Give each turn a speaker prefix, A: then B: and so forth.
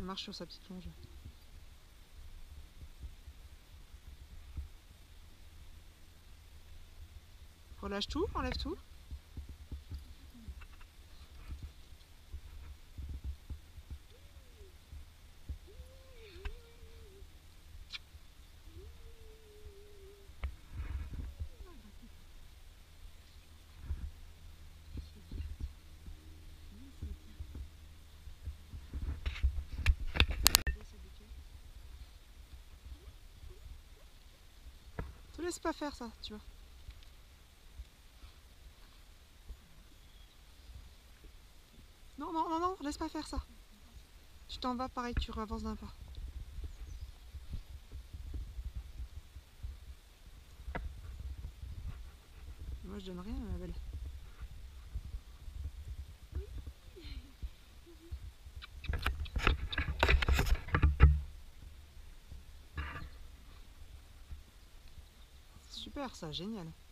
A: marche sur sa petite longe. Relâche tout, enlève tout. Te laisse pas faire ça, tu vois. Non, non, non, non, laisse pas faire ça. Tu t'en vas pareil, tu avances d'un pas. Moi je donne rien, ma belle. Super ça, génial.